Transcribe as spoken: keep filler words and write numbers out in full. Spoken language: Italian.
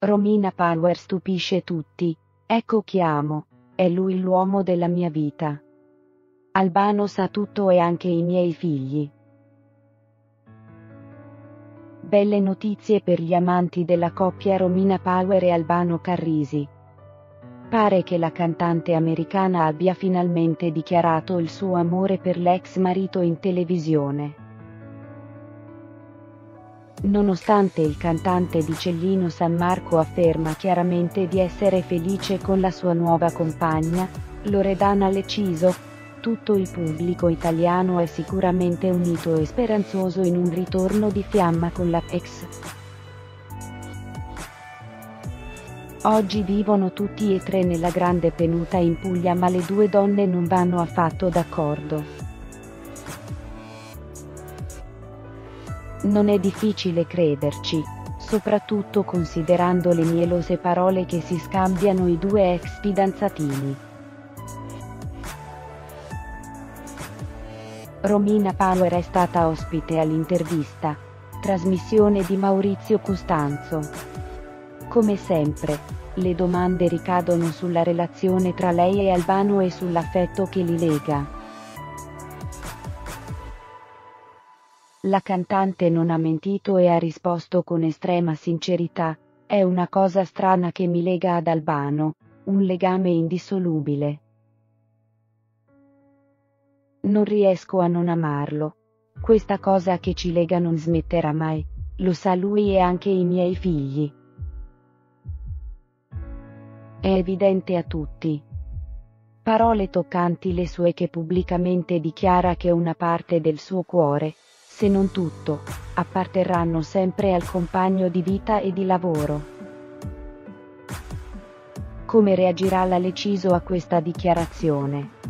Romina Power stupisce tutti, ecco chi amo, è lui l'uomo della mia vita. Albano sa tutto e anche i miei figli. Belle notizie per gli amanti della coppia Romina Power e Albano Carrisi. Pare che la cantante americana abbia finalmente dichiarato il suo amore per l'ex marito in televisione. Nonostante il cantante di Cellino San Marco afferma chiaramente di essere felice con la sua nuova compagna, Loredana Leciso, tutto il pubblico italiano è sicuramente unito e speranzoso in un ritorno di fiamma con la ex. Oggi vivono tutti e tre nella grande penuta in Puglia, ma le due donne non vanno affatto d'accordo. Non è difficile crederci, soprattutto considerando le mielose parole che si scambiano i due ex fidanzatini. Romina Power è stata ospite all'intervista, trasmissione di Maurizio Costanzo. Come sempre, le domande ricadono sulla relazione tra lei e Albano e sull'affetto che li lega. La cantante non ha mentito e ha risposto con estrema sincerità: è una cosa strana che mi lega ad Albano, un legame indissolubile. Non riesco a non amarlo. Questa cosa che ci lega non smetterà mai, lo sa lui e anche i miei figli. È evidente a tutti. Parole toccanti le sue, che pubblicamente dichiara che una parte del suo cuore, se non tutto, apparterranno sempre al compagno di vita e di lavoro. Come reagirà la Leciso a questa dichiarazione?